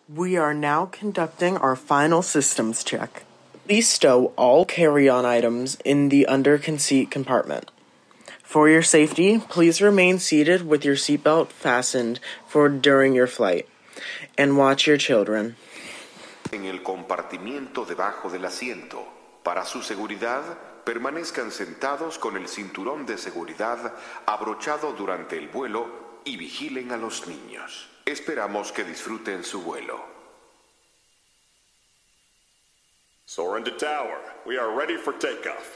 We are now conducting our final systems check. Please stow all carry-on items in the under-conceit compartment. For your safety, please remain seated with your seatbelt fastened for during your flight, and watch your children. En el compartimiento debajo del asiento. Para su seguridad, permanezcan sentados con el cinturón de seguridad abrochado durante el vuelo y vigilen a los niños. Esperamos que disfruten su vuelo. Soaring to tower. We are ready for takeoff.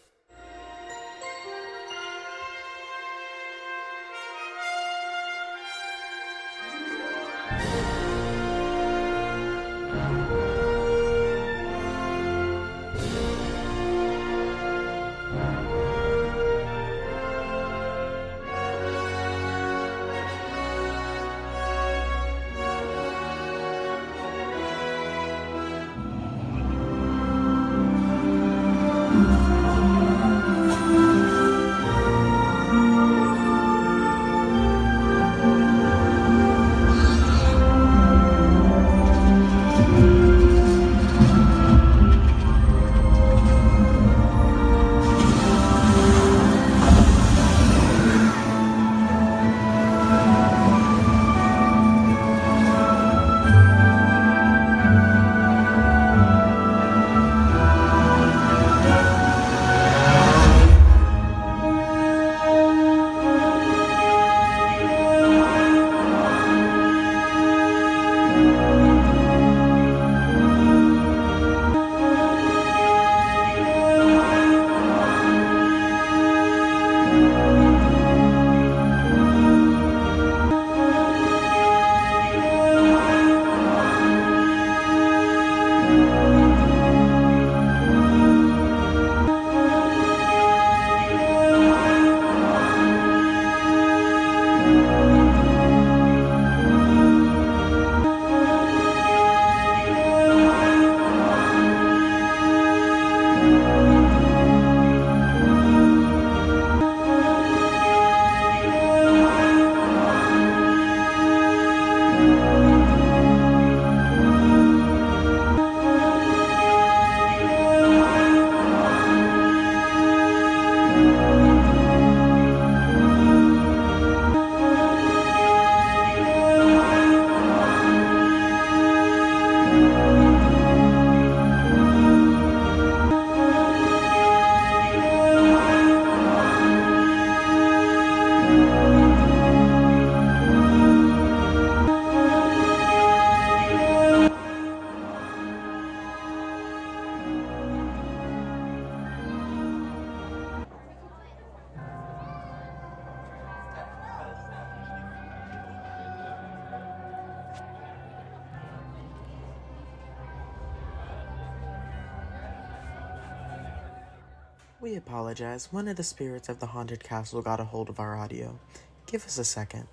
We apologize. One of the spirits of the haunted castle got a hold of our audio. Give us a second.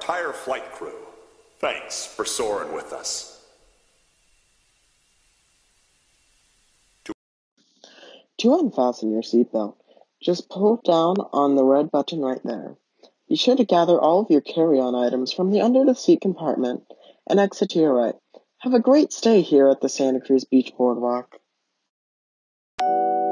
entire flight crew. Thanks for soaring with us. To unfasten your seatbelt, just pull down on the red button right there. Be sure to gather all of your carry-on items from the under-the-seat compartment and exit to your right. Have a great stay here at the Santa Cruz Beach Boardwalk.